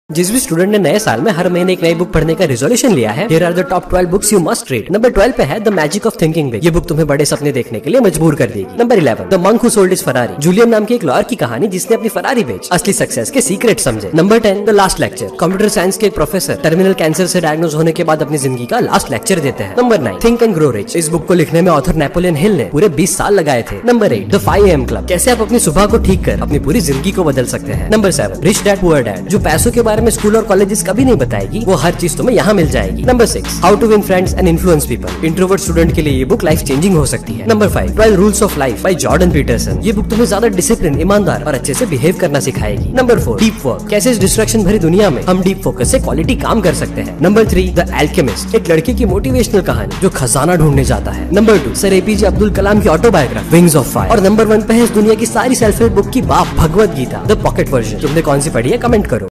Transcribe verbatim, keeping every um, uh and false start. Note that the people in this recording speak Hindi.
जिस भी स्टूडेंट ने नए साल में हर महीने एक नई बुक पढ़ने का रिजोल्यूशन लिया है, here are the top twelve books you must read. Number twelve पे है the magic of thinking big. ये बुक तुम्हें बड़े सपने देखने के लिए मजबूर कर देगी। Number eleven the monk who sold his Ferrari. Julian नाम के एक लॉयर की कहानी जिसने अपनी फरारी बेच असली सक्सेस के सीक्रेट समझे। Number ten the last lecture. Computer science के एक प्रोफेसर टर्मिनल कैंसर से डायग्नोज होने के बाद अपनी जिंदगी का लास्ट लेक्चर देते हैं। Number nine think and grow rich. इस बुक को लिखने में ऑथर नेपोलियन हिल ने पूरे बीस साल लगाए थे। Number eight the five A M club. कैसे आप अपनी सुबह को ठीक कर अपनी पूरी जिंदगी को बदल सकते हैं। Number seven rich dad poor dad. जो पैसों के बारे में स्कूल और कॉलेजेस कभी नहीं बताएगी, वो हर चीज तुम्हें यहाँ मिल जाएगी। Number six how to win friends and influence people. Introvert student के लिए ये बुक लाइफ चेंजिंग हो सकती है। Number five twelve rules of life by Jordan Peterson. ये बुक तुम्हें ज्यादा डिसिप्लिन, ईमानदार और अच्छे से बिहेव करना सिखाएगी। Number four deep work. कैसे इस डिस्ट्रैक्शन भरी दुनिया में हम डीप फोकस से क्वालिटी काम कर सकते हैं। Number three the alchemist. एक लड़के की मोटिवेशनल कहानी जो खजाना ढूंढने जाता है। Number two sir A P J Abdul Kalam की ऑटोबायोग्राफी विंग्स ऑफ फायर। और नंबर वन पे है इस दुनिया की सारी सेल्फ हेल्प बुक की बाप Bhagavad Gita the pocket version. तुमने कौन सी पढ़ी है कमेंट करो।